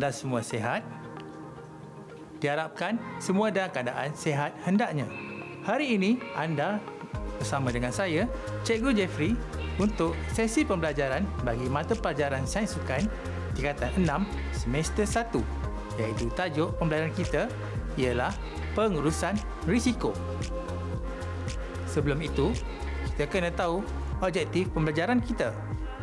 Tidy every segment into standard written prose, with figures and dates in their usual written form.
anda semua sihat. Diharapkan semua dalam keadaan sihat hendaknya. Hari ini anda bersama dengan saya, Cikgu Jeffrey, untuk sesi pembelajaran bagi mata pelajaran Sains Sukan tingkatan 6 semester 1, iaitu tajuk pembelajaran kita ialah pengurusan risiko. Sebelum itu, kita kena tahu objektif pembelajaran kita.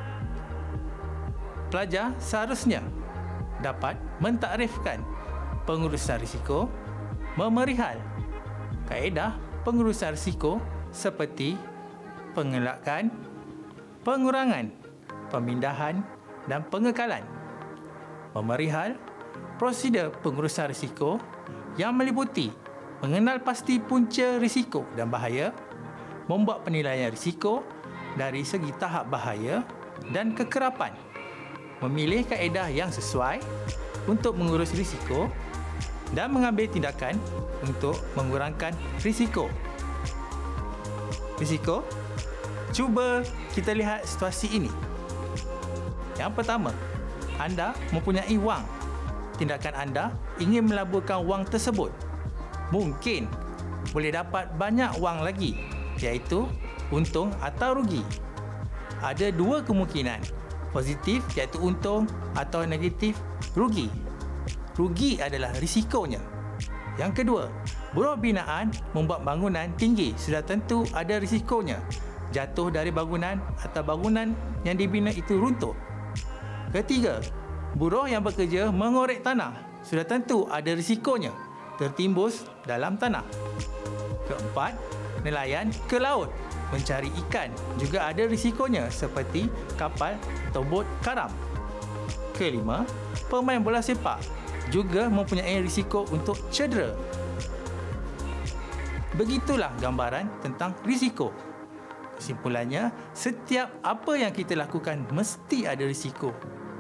Pelajar seharusnya dapat mentakrifkan pengurusan risiko, memerihal kaedah pengurusan risiko seperti pengelakkan, pengurangan, pemindahan dan pengekalan. Memerihal prosedur pengurusan risiko yang meliputi mengenal pasti punca risiko dan bahaya, membuat penilaian risiko dari segi tahap bahaya dan kekerapan, memilih kaedah yang sesuai untuk mengurus risiko dan mengambil tindakan untuk mengurangkan risiko. Risiko? Cuba kita lihat situasi ini. Yang pertama, anda mempunyai wang. Tindakan anda ingin melaburkan wang tersebut. Mungkin boleh dapat banyak wang lagi, iaitu untung atau rugi. Ada dua kemungkinan, positif iaitu untung atau negatif rugi. Rugi adalah risikonya. Yang kedua, buruh binaan membuat bangunan tinggi, sudah tentu ada risikonya. Jatuh dari bangunan atau bangunan yang dibina itu runtuh. Ketiga, buruh yang bekerja mengorek tanah, sudah tentu ada risikonya, tertimbus dalam tanah. Keempat, nelayan ke laut mencari ikan juga ada risikonya seperti kapal atau bot karam. Kelima, pemain bola sepak juga mempunyai risiko untuk cedera. Begitulah gambaran tentang risiko. Kesimpulannya, setiap apa yang kita lakukan mesti ada risiko.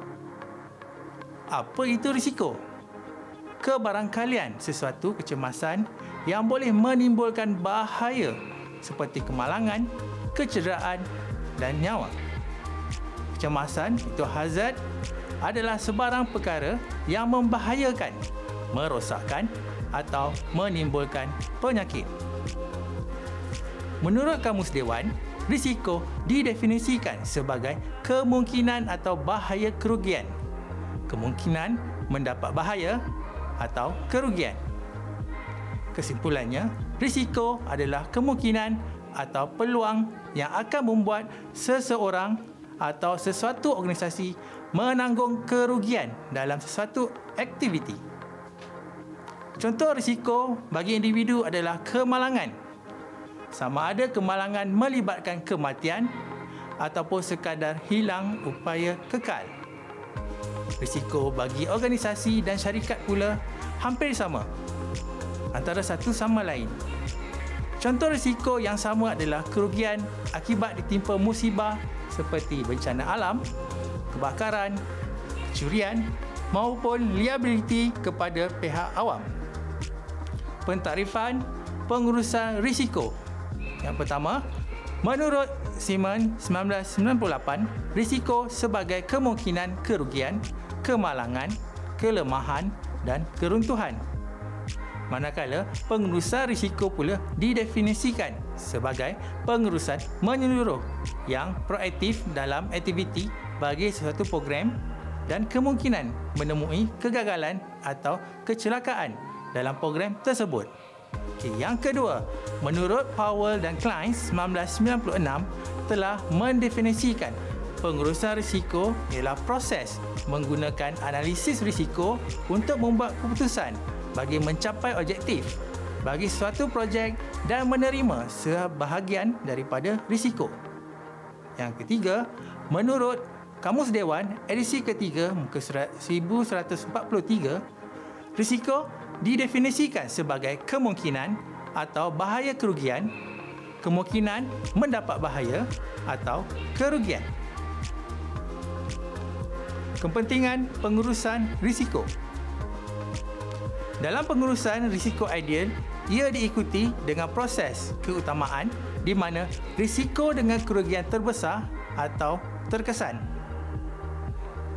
Apa itu risiko? Kebarangkalian sesuatu kecemasan yang boleh menimbulkan bahaya seperti kemalangan, kecederaan dan nyawa. Kecemasan itu hazard adalah sebarang perkara yang membahayakan, merosakkan atau menimbulkan penyakit. Menurut Kamus Dewan, risiko didefinisikan sebagai kemungkinan atau bahaya kerugian, kemungkinan mendapat bahaya atau kerugian. Kesimpulannya, risiko adalah kemungkinan atau peluang yang akan membuat seseorang atau sesuatu organisasi menanggung kerugian dalam sesuatu aktiviti. Contoh risiko bagi individu adalah kemalangan. Sama ada kemalangan melibatkan kematian ataupun sekadar hilang upaya kekal. Risiko bagi organisasi dan syarikat pula hampir sama antara satu sama lain. Contoh risiko yang sama adalah kerugian akibat ditimpa musibah seperti bencana alam, kebakaran, kecurian maupun liability kepada pihak awam. Pentarifan pengurusan risiko. Yang pertama, menurut Simon 1998, risiko sebagai kemungkinan kerugian, kemalangan, kelemahan dan keruntuhan. Manakala pengurusan risiko pula didefinisikan sebagai pengurusan menyeluruh yang proaktif dalam aktiviti bagi sesuatu program dan kemungkinan menemui kegagalan atau kecelakaan dalam program tersebut. Yang kedua, menurut Powell dan Klein 1996 telah mendefinisikan pengurusan risiko ialah proses menggunakan analisis risiko untuk membuat keputusan bagi mencapai objektif bagi suatu projek dan menerima sebahagian daripada risiko. Yang ketiga, menurut Kamus Dewan edisi ketiga muka surat 1143, risiko didefinisikan sebagai kemungkinan atau bahaya kerugian, kemungkinan mendapat bahaya atau kerugian. Kepentingan pengurusan risiko. Dalam pengurusan risiko ideal, ia diikuti dengan proses keutamaan di mana risiko dengan kerugian terbesar atau terkesan.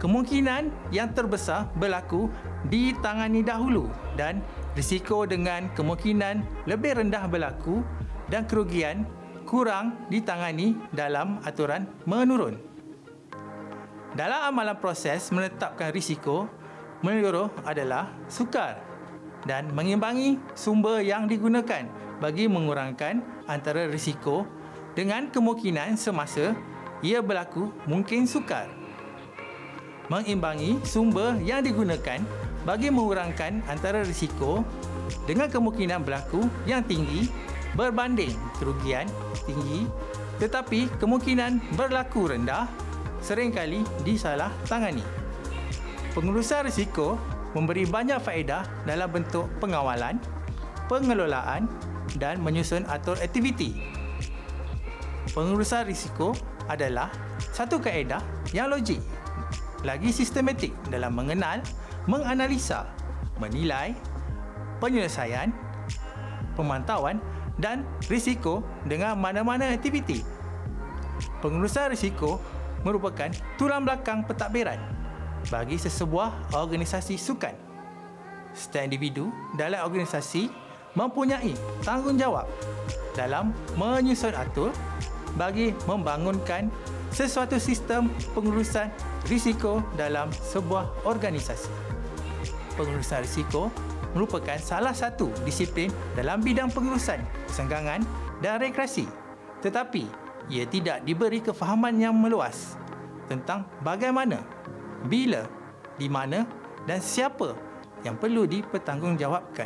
Kemungkinan yang terbesar berlaku ditangani dahulu dan risiko dengan kemungkinan lebih rendah berlaku dan kerugian kurang ditangani dalam aturan menurun. Dalam amalan proses menetapkan risiko menyeluruh adalah sukar dan mengimbangi sumber yang digunakan bagi mengurangkan antara risiko dengan kemungkinan semasa ia berlaku mungkin sukar. Mengimbangi sumber yang digunakan bagi mengurangkan antara risiko dengan kemungkinan berlaku yang tinggi berbanding kerugian tinggi, tetapi kemungkinan berlaku rendah seringkali disalah tangani. Pengurusan risiko memberi banyak faedah dalam bentuk pengawalan, pengelolaan dan menyusun atur aktiviti. Pengurusan risiko adalah satu kaedah yang logik, lagi sistematik dalam mengenal, menganalisa, menilai, penyelesaian, pemantauan dan risiko dengan mana-mana aktiviti. Pengurusan risiko merupakan tulang belakang pentadbiran bagi sesebuah organisasi sukan. Setiap individu dalam organisasi mempunyai tanggungjawab dalam menyusun atur bagi membangunkan sesuatu sistem pengurusan risiko dalam sebuah organisasi. Pengurusan risiko merupakan salah satu disiplin dalam bidang pengurusan persenggangan dan rekreasi, tetapi ia tidak diberi kefahaman yang meluas tentang bagaimana, bila, di mana dan siapa yang perlu dipertanggungjawabkan.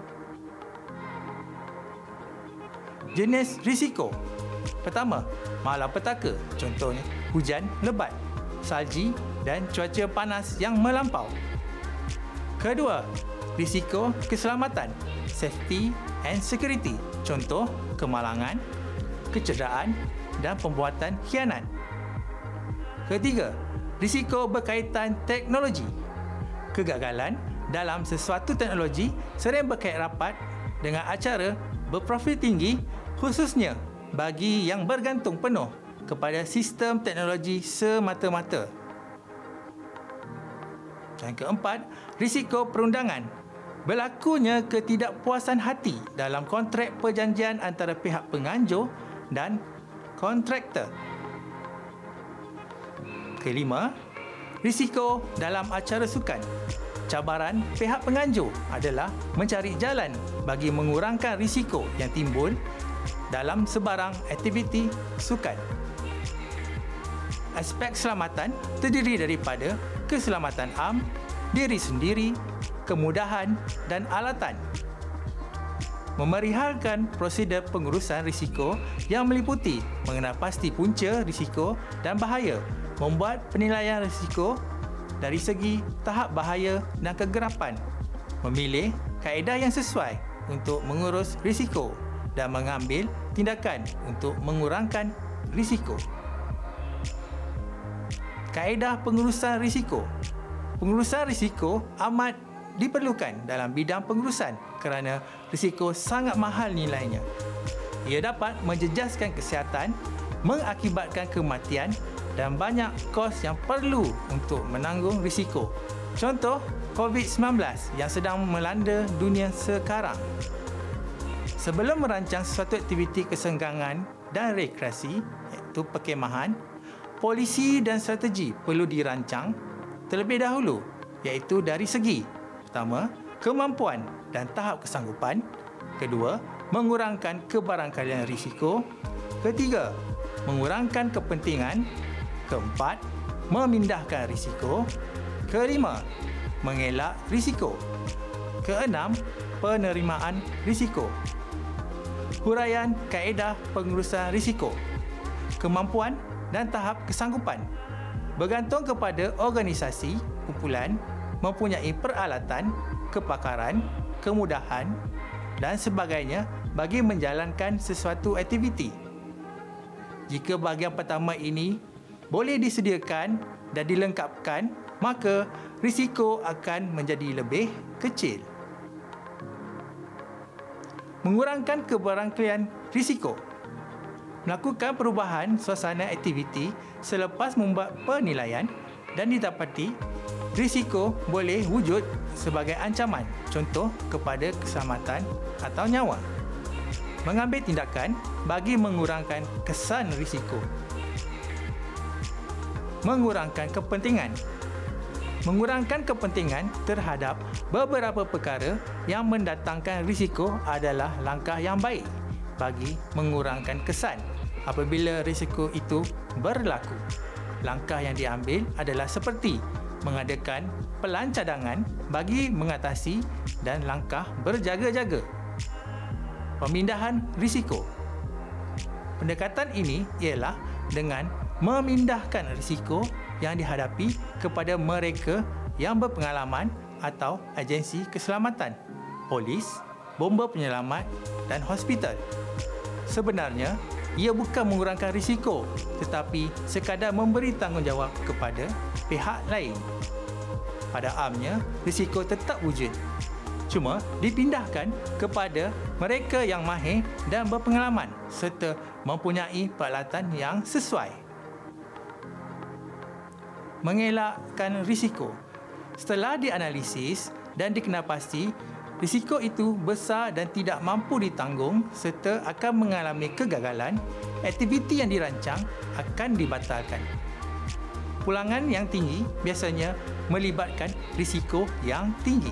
Jenis risiko. Pertama, malapetaka, contohnya hujan lebat, salji dan cuaca panas yang melampau. Kedua, risiko keselamatan, safety and security, contoh kemalangan, kecederaan dan pembuatan khianat. Ketiga, risiko berkaitan teknologi. Kegagalan dalam sesuatu teknologi sering berkait rapat dengan acara berprofil tinggi, khususnya bagi yang bergantung penuh kepada sistem teknologi semata-mata. Yang keempat, risiko perundangan. Berlakunya ketidakpuasan hati dalam kontrak perjanjian antara pihak penganjur dan kontraktor. Kelima, risiko dalam acara sukan. Cabaran pihak penganjur adalah mencari jalan bagi mengurangkan risiko yang timbul dalam sebarang aktiviti sukan. Aspek keselamatan terdiri daripada keselamatan am, diri sendiri, kemudahan dan alatan. Memerihalkan prosedur pengurusan risiko yang meliputi mengenal pasti punca risiko dan bahaya, membuat penilaian risiko dari segi tahap bahaya dan kegerapan, memilih kaedah yang sesuai untuk mengurus risiko dan mengambil tindakan untuk mengurangkan risiko. Kaedah pengurusan risiko. Pengurusan risiko amat diperlukan dalam bidang pengurusan kerana risiko sangat mahal nilainya. Ia dapat menjejaskan kesihatan, mengakibatkan kematian dan banyak kos yang perlu untuk menanggung risiko. Contoh, COVID-19 yang sedang melanda dunia sekarang. Sebelum merancang sesuatu aktiviti kesenggangan dan rekreasi, iaitu perkhemahan, polisi dan strategi perlu dirancang terlebih dahulu, iaitu dari segi pertama, kemampuan dan tahap kesanggupan. Kedua, mengurangkan kebarangkalian risiko. Ketiga, mengurangkan kepentingan. Keempat, memindahkan risiko. Kelima, mengelak risiko. Keenam, penerimaan risiko. Huraian kaedah pengurusan risiko. Kemampuan dan tahap kesanggupan bergantung kepada organisasi, kumpulan mempunyai peralatan, kepakaran, kemudahan dan sebagainya bagi menjalankan sesuatu aktiviti. Jika bahagian pertama ini boleh disediakan dan dilengkapkan, maka risiko akan menjadi lebih kecil. Mengurangkan kebarangkalian risiko. Melakukan perubahan suasana aktiviti selepas membuat penilaian dan didapati, risiko boleh wujud sebagai ancaman, contoh kepada keselamatan atau nyawa. Mengambil tindakan bagi mengurangkan kesan risiko. Mengurangkan kepentingan. Mengurangkan kepentingan terhadap beberapa perkara yang mendatangkan risiko adalah langkah yang baik bagi mengurangkan kesan apabila risiko itu berlaku. Langkah yang diambil adalah seperti mengadakan pelan cadangan bagi mengatasi dan langkah berjaga-jaga. Pemindahan risiko. Pendekatan ini ialah dengan memindahkan risiko yang dihadapi kepada mereka yang berpengalaman atau agensi keselamatan, polis, bomba penyelamat dan hospital. Sebenarnya, ia bukan mengurangkan risiko tetapi sekadar memberi tanggungjawab kepada pihak lain. Pada amnya, risiko tetap wujud. Cuma dipindahkan kepada mereka yang mahir dan berpengalaman serta mempunyai peralatan yang sesuai. Mengelakkan risiko. Setelah dianalisis dan dikenalpasti, risiko itu besar dan tidak mampu ditanggung serta akan mengalami kegagalan, aktiviti yang dirancang akan dibatalkan. Pulangan yang tinggi biasanya melibatkan risiko yang tinggi.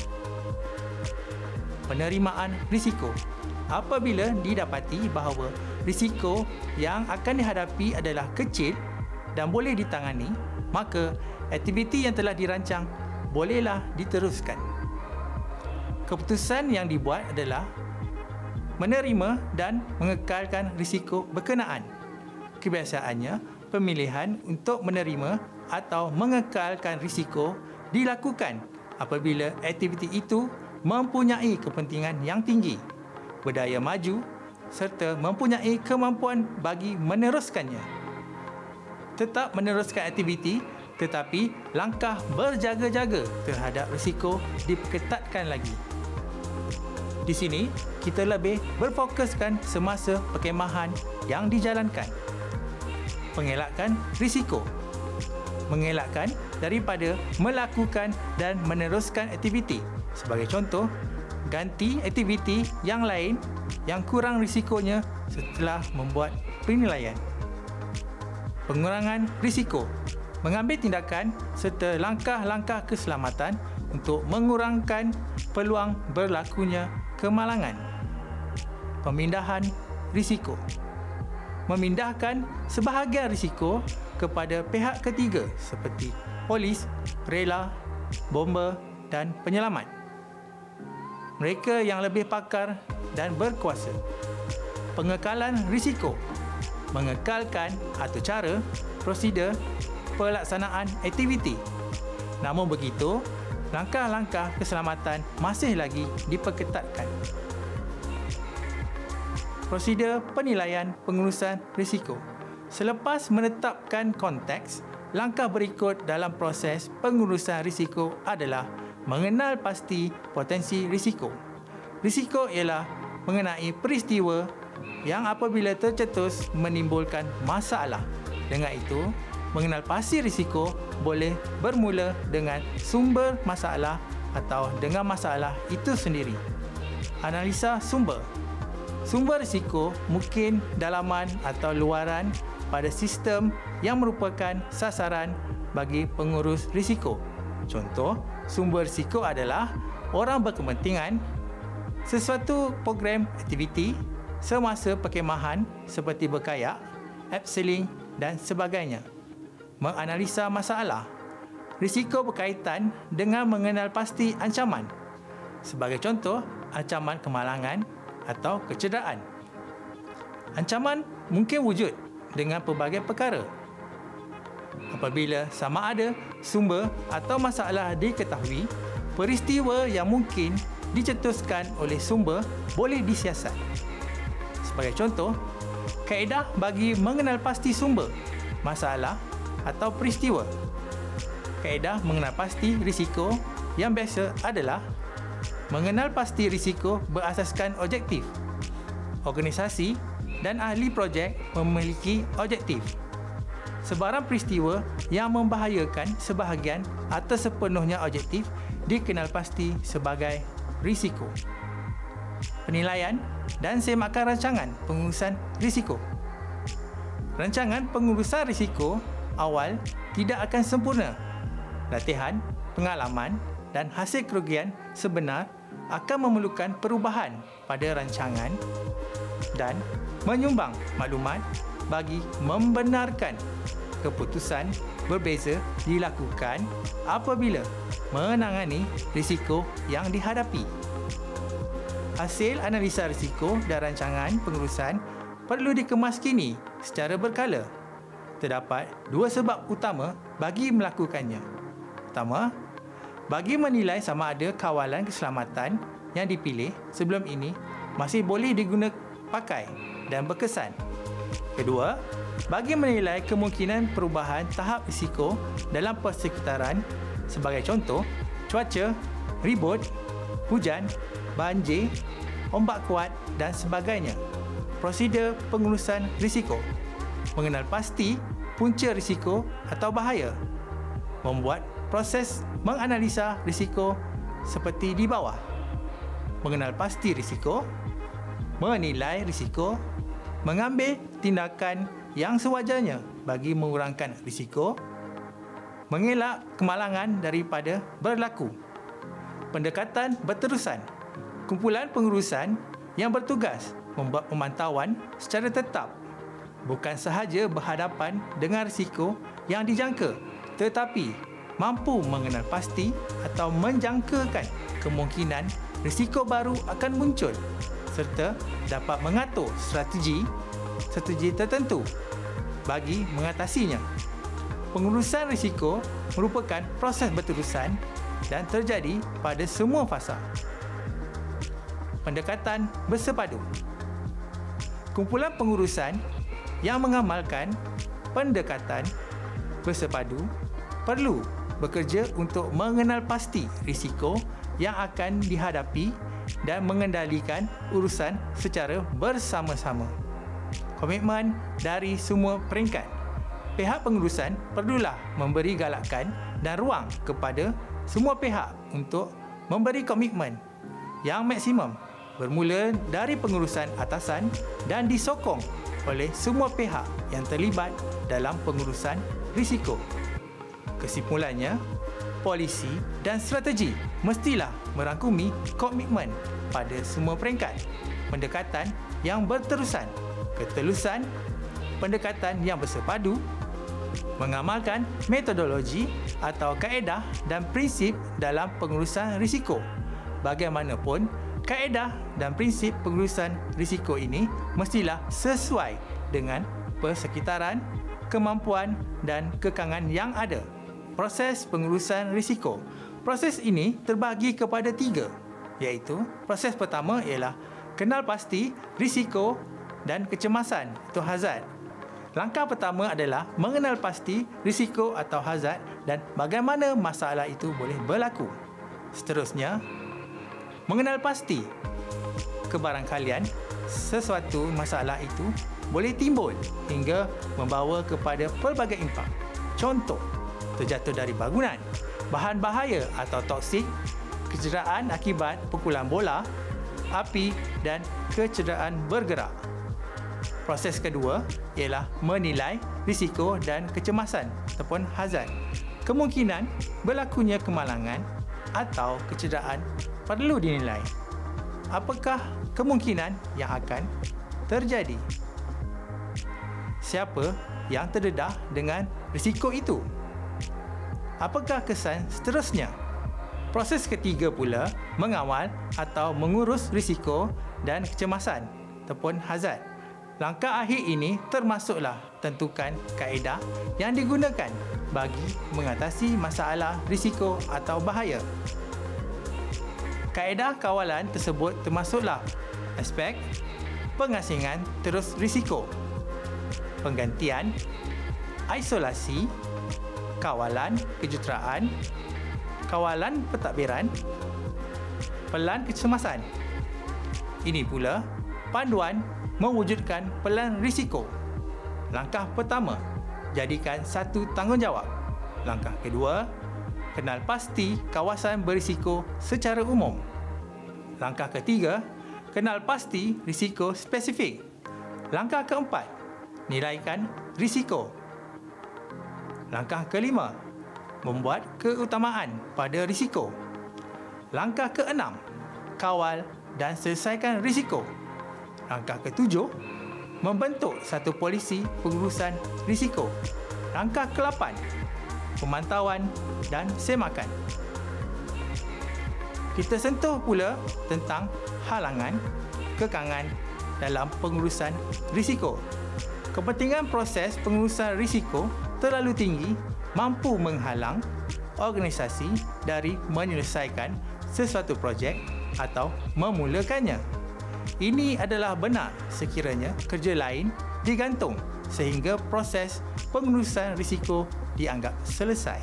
Penerimaan risiko. Apabila didapati bahawa risiko yang akan dihadapi adalah kecil dan boleh ditangani, maka aktiviti yang telah dirancang bolehlah diteruskan. Keputusan yang dibuat adalah menerima dan mengekalkan risiko berkenaan. Kebiasaannya, pemilihan untuk menerima atau mengekalkan risiko dilakukan apabila aktiviti itu mempunyai kepentingan yang tinggi, berdaya maju serta mempunyai kemampuan bagi meneruskannya. Tetap meneruskan aktiviti tetapi langkah berjaga-jaga terhadap risiko diperketatkan lagi. Di sini, kita lebih berfokuskan semasa perkhemahan yang dijalankan. Pengelakkan risiko. Mengelakkan daripada melakukan dan meneruskan aktiviti. Sebagai contoh, ganti aktiviti yang lain yang kurang risikonya setelah membuat penilaian. Pengurangan risiko. Mengambil tindakan serta langkah-langkah keselamatan untuk mengurangkan peluang berlakunya kemalangan. Pemindahan risiko. Memindahkan sebahagian risiko kepada pihak ketiga seperti polis, rela, bomba dan penyelamat. Mereka yang lebih pakar dan berkuasa. Pengekalan risiko. Mengekalkan atau cara, prosedur, pelaksanaan aktiviti. Namun begitu, langkah-langkah keselamatan masih lagi diperketatkan. Prosedur penilaian pengurusan risiko. Selepas menetapkan konteks, langkah berikut dalam proses pengurusan risiko adalah mengenal pasti potensi risiko. Risiko ialah mengenai peristiwa yang apabila tercetus menimbulkan masalah. Dengan itu, mengenal pasti risiko boleh bermula dengan sumber masalah atau dengan masalah itu sendiri. Analisa sumber. Sumber risiko mungkin dalaman atau luaran pada sistem yang merupakan sasaran bagi pengurus risiko. Contoh, sumber risiko adalah orang berkepentingan, sesuatu program aktiviti semasa perkhemahan seperti berkayak, abseiling dan sebagainya. Menganalisa masalah. Risiko berkaitan dengan mengenal pasti ancaman. Sebagai contoh, ancaman kemalangan atau kecederaan. Ancaman mungkin wujud dengan pelbagai perkara. Apabila sama ada sumber atau masalah diketahui, peristiwa yang mungkin dicetuskan oleh sumber boleh disiasat. Sebagai contoh, kaedah bagi mengenal pasti sumber, masalah atau peristiwa. Kaedah mengenal pasti risiko yang biasa adalah mengenal pasti risiko berasaskan objektif. Organisasi dan ahli projek memiliki objektif. Sebarang peristiwa yang membahayakan sebahagian atau sepenuhnya objektif dikenal pasti sebagai risiko. Penilaian dan semakan rancangan pengurusan risiko. Rancangan pengurusan risiko awal tidak akan sempurna. Latihan, pengalaman dan hasil kerugian sebenar akan memerlukan perubahan pada rancangan dan menyumbang maklumat bagi membenarkan keputusan berbeza dilakukan apabila menangani risiko yang dihadapi. Hasil analisa risiko dan rancangan pengurusan perlu dikemaskini secara berkala. Terdapat dua sebab utama bagi melakukannya. Pertama, bagi menilai sama ada kawalan keselamatan yang dipilih sebelum ini masih boleh digunakan pakai dan berkesan. Kedua, bagi menilai kemungkinan perubahan tahap risiko dalam persekitaran, sebagai contoh, cuaca, ribut, hujan, banjir, ombak kuat dan sebagainya. Prosedur pengurusan risiko. Mengenal pasti punca risiko atau bahaya. Membuat proses menganalisa risiko seperti di bawah. Mengenal pasti risiko, menilai risiko, mengambil tindakan yang sewajarnya bagi mengurangkan risiko, mengelak kemalangan daripada berlaku. Pendekatan berterusan. Kumpulan pengurusan yang bertugas membuat pemantauan secara tetap, bukan sahaja berhadapan dengan risiko yang dijangka, tetapi mampu mengenal pasti atau menjangkakan kemungkinan risiko baru akan muncul serta dapat mengatur strategi tertentu bagi mengatasinya. Pengurusan risiko merupakan proses berterusan dan terjadi pada semua fasa. Pendekatan bersepadu. Kumpulan pengurusan yang mengamalkan pendekatan bersepadu perlu bekerja untuk mengenal pasti risiko yang akan dihadapi dan mengendalikan urusan secara bersama-sama. Komitmen dari semua peringkat. Pihak pengurusan perlulah memberi galakan dan ruang kepada semua pihak untuk memberi komitmen yang maksimum bermula dari pengurusan atasan dan disokong oleh semua pihak yang terlibat dalam pengurusan risiko. Kesimpulannya, polisi dan strategi mestilah merangkumi komitmen pada semua peringkat, pendekatan yang berterusan, ketelusan, pendekatan yang bersepadu, mengamalkan metodologi atau kaedah dan prinsip dalam pengurusan risiko. Bagaimanapun, kaedah dan prinsip pengurusan risiko ini mestilah sesuai dengan persekitaran, kemampuan dan kekangan yang ada. Proses pengurusan risiko. Proses ini terbahagi kepada 3, iaitu proses pertama ialah kenal pasti risiko dan kecemasan atau hazard. Langkah pertama adalah mengenal pasti risiko atau hazard dan bagaimana masalah itu boleh berlaku. Seterusnya, mengenal pasti kebarangkalian sesuatu masalah itu boleh timbul hingga membawa kepada pelbagai impak. Contoh, terjatuh dari bangunan, bahan bahaya atau toksik, kecederaan akibat pukulan bola, api dan kecederaan bergerak. Proses kedua ialah menilai risiko dan kecemasan ataupun hazard. Kemungkinan berlakunya kemalangan atau kecederaan perlu dinilai. Apakah kemungkinan yang akan terjadi? Siapa yang terdedah dengan risiko itu? Apakah kesan seterusnya? Proses ketiga pula mengawal atau mengurus risiko dan kecemasan ataupun hazard. Langkah akhir ini termasuklah tentukan kaedah yang digunakan bagi mengatasi masalah risiko atau bahaya. Kaedah kawalan tersebut termasuklah aspek pengasingan terus risiko, penggantian, isolasi, kawalan kejuruteraan, kawalan pentadbiran, pelan kecemasan. Ini pula panduan mewujudkan pelan risiko. Langkah pertama, jadikan satu tanggungjawab. Langkah kedua, kenal pasti kawasan berisiko secara umum. Langkah ketiga, kenal pasti risiko spesifik. Langkah keempat, nilaikan risiko. Langkah kelima, membuat keutamaan pada risiko. Langkah keenam, kawal dan selesaikan risiko. Langkah ketujuh, membentuk satu polisi pengurusan risiko. Langkah ke-8, pemantauan dan semakan. Kita sentuh pula tentang halangan, kekangan dalam pengurusan risiko. Kepentingan proses pengurusan risiko terlalu tinggi mampu menghalang organisasi dari menyelesaikan sesuatu projek atau memulakannya. Ini adalah benar sekiranya kerja lain digantung sehingga proses pengurusan risiko dianggap selesai.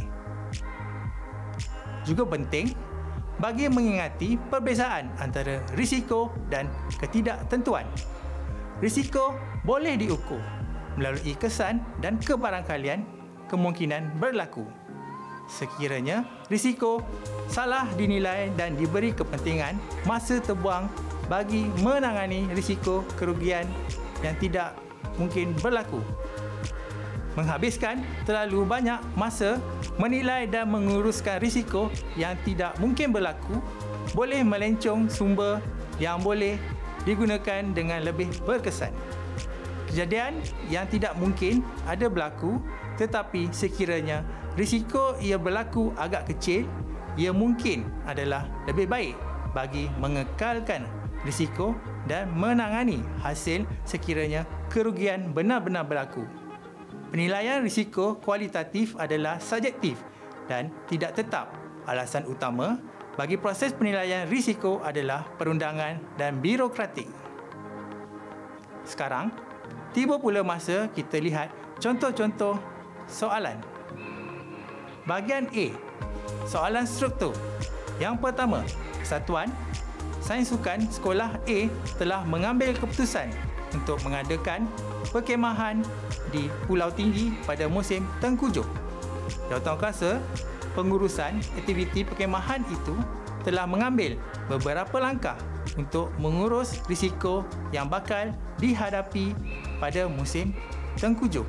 Juga penting bagi mengingati perbezaan antara risiko dan ketidaktentuan. Risiko boleh diukur melalui kesan dan kebarangkalian kemungkinan berlaku. Sekiranya risiko salah dinilai dan diberi kepentingan, masa terbuang bagi menangani risiko kerugian yang tidak mungkin berlaku. Menghabiskan terlalu banyak masa menilai dan menguruskan risiko yang tidak mungkin berlaku boleh melencong sumber yang boleh digunakan dengan lebih berkesan. Kejadian yang tidak mungkin ada berlaku, tetapi sekiranya risiko ia berlaku agak kecil, ia mungkin adalah lebih baik bagi mengekalkan risiko dan menangani hasil sekiranya kerugian benar-benar berlaku. Penilaian risiko kualitatif adalah subjektif dan tidak tetap. Alasan utama bagi proses penilaian risiko adalah perundangan dan birokratik. Sekarang, tiba pula masa kita lihat contoh-contoh soalan. Bahagian A, soalan struktur. Yang pertama, Kesatuan Sains Sukan Sekolah A telah mengambil keputusan untuk mengadakan perkhemahan di Pulau Tinggi pada musim Tengkujuh. Jawatankuasa pengurusan aktiviti perkhemahan itu telah mengambil beberapa langkah untuk mengurus risiko yang bakal dihadapi pada musim Tengkujuh.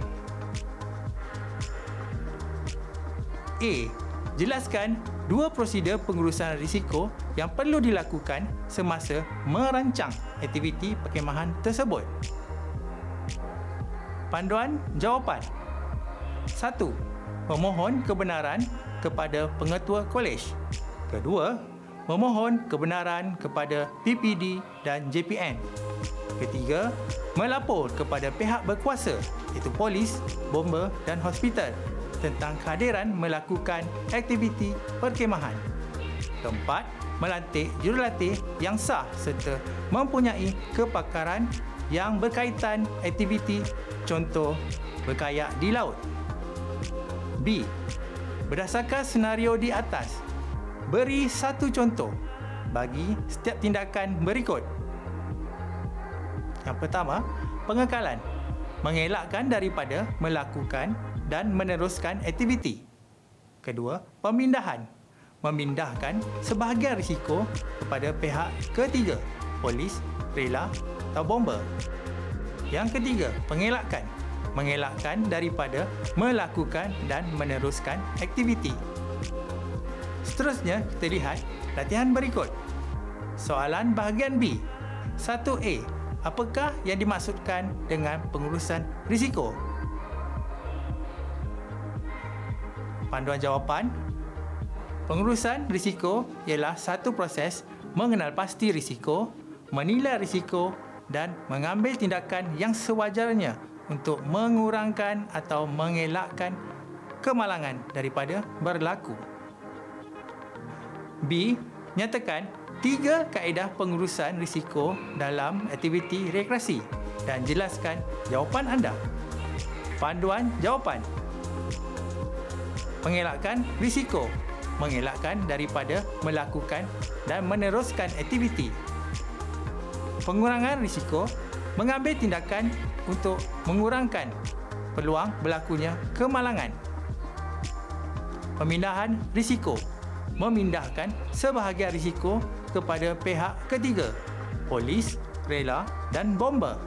A. Jelaskan dua prosedur pengurusan risiko yang perlu dilakukan semasa merancang aktiviti perkhemahan tersebut. Panduan jawapan. 1. Memohon kebenaran kepada pengetua kolej. Kedua, memohon kebenaran kepada PPD dan JPN. Ketiga, melapor kepada pihak berkuasa iaitu polis, bomba dan hospital tentang kehadiran melakukan aktiviti perkhemahan. Keempat, melantik jurulatih yang sah serta mempunyai kepakaran yang berkaitan aktiviti, contoh berkayak di laut. B. Berdasarkan senario di atas, beri satu contoh bagi setiap tindakan berikut. Yang pertama, pengekalan. Mengelakkan daripada melakukan dan meneruskan aktiviti. Kedua, pemindahan. Memindahkan sebahagian risiko kepada pihak ketiga, polis, rela atau bomba. Yang ketiga, pengelakkan. Mengelakkan daripada melakukan dan meneruskan aktiviti. Seterusnya, kita lihat latihan berikut. Soalan bahagian B. 1A. Apakah yang dimaksudkan dengan pengurusan risiko? Panduan jawapan. Pengurusan risiko ialah satu proses mengenal pasti risiko, menilai risiko dan mengambil tindakan yang sewajarnya untuk mengurangkan atau mengelakkan kemalangan daripada berlaku. B. Nyatakan 3 kaedah pengurusan risiko dalam aktiviti rekreasi dan jelaskan jawapan anda. Panduan jawapan. Mengelakkan risiko. Mengelakkan daripada melakukan dan meneruskan aktiviti. Pengurangan risiko. Mengambil tindakan untuk mengurangkan peluang berlakunya kemalangan. Pemindahan risiko. Memindahkan sebahagian risiko kepada pihak ketiga, polis, rela dan bomba.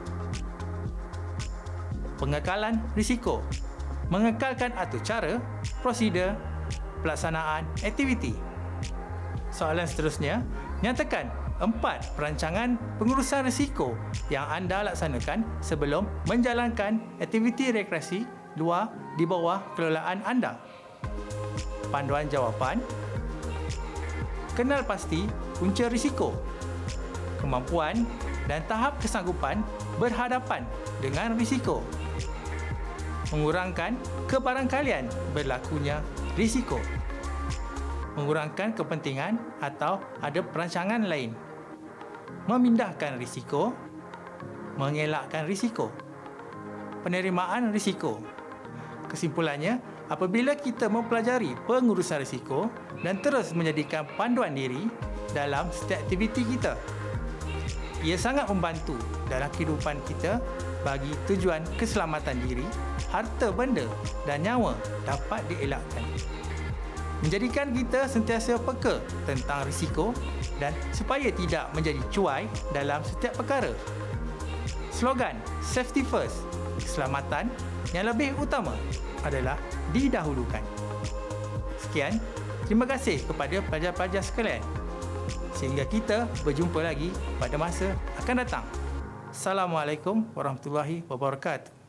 Pengekalan risiko. Mengekalkan atur cara, prosedur, pelaksanaan aktiviti. Soalan seterusnya, nyatakan 4 perancangan pengurusan risiko yang anda laksanakan sebelum menjalankan aktiviti rekreasi luar di bawah kelolaan anda. Panduan jawapan. Kenal pasti punca risiko. Kemampuan dan tahap kesanggupan berhadapan dengan risiko. Mengurangkan kebarangkalian berlakunya risiko. Mengurangkan kepentingan atau ada perancangan lain. Memindahkan risiko. Mengelakkan risiko. Penerimaan risiko. Kesimpulannya, apabila kita mempelajari pengurusan risiko dan terus menjadikan panduan diri dalam setiap aktiviti kita, ia sangat membantu dalam kehidupan kita bagi tujuan keselamatan diri, harta benda dan nyawa dapat dielakkan. Menjadikan kita sentiasa peka tentang risiko dan supaya tidak menjadi cuai dalam setiap perkara. Slogan Safety First, keselamatan yang lebih utama adalah didahulukan. Sekian, terima kasih kepada pelajar-pelajar sekalian. Sehingga kita berjumpa lagi pada masa akan datang. Assalamualaikum warahmatullahi wabarakatuh.